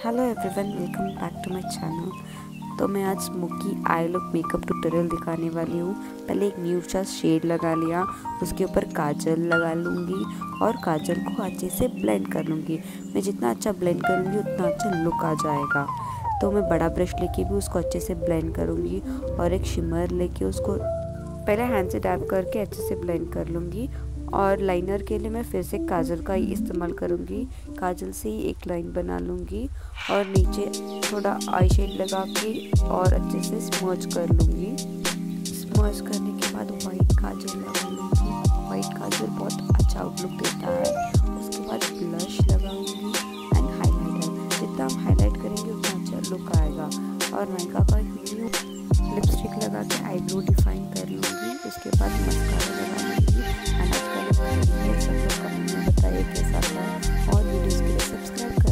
Hello everyone, welcome back to my channel. तो मैं आज smoky eye look makeup tutorial दिखाने वाली हूँ। पहले एक न्यूड सा शेड लगा लिया, उसके ऊपर काजल लगा लूँगी और काजल को अच्छे से ब्लेंड कर लूँगी। मैं जितना अच्छा ब्लेंड करूँगी उतना अच्छा लुक आ जाएगा। तो मैं बड़ा ब्रश लेके भी उसको अच्छे से ब्लेंड करूँगी और एक शिमर लेके उसको पहले हैंड से डैब करके अच्छे से ब्लेंड कर लूँगी। और लाइनर के लिए मैं फिर से काजल का ही इस्तेमाल करूँगी। काजल से ही एक लाइन बना लूँगी और नीचे थोड़ा आई शेड लगा के और अच्छे से स्मर्च कर लूँगी। स्मर्च करने के बाद वाइट काजल लगा लूँगी। वाइट काजल बहुत अच्छा आउटलुक देता है। उसके बाद ब्लश लगाऊँगी एंड हाईलाइटर। जितना हम हाईलाइट करेंगे उतना अच्छा लुक आएगा। और नायका का लिपस्टिक लगा के आईब्रो डिफाइन कर लूँगी। उसके बाद मस्कारा लगा लूँगी। एंड आज का लुक सब लोग कमेंट में बताइए कैसा था और वीडियोज़ के लिए सब्सक्राइब